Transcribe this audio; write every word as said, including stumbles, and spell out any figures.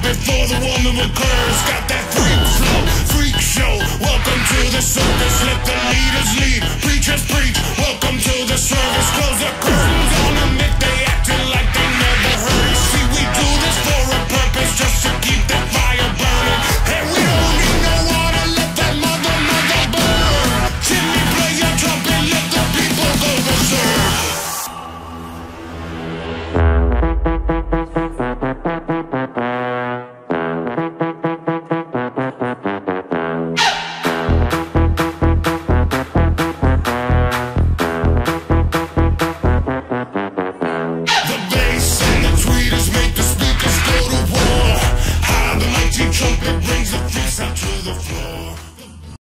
before the woman occurs. Got that freak flow, freak show. Welcome to the circus, let the leaders lead. Preachers preach, welcome to the service. Close the curtains on them if they acting like they never heard. You see, we do this for a purpose, just to keep that fire burning. And we don't need no water, let that mother, mother burn. Jimmy, play your trumpet, let the people go berserk. Trumpet brings the peace out to the floor.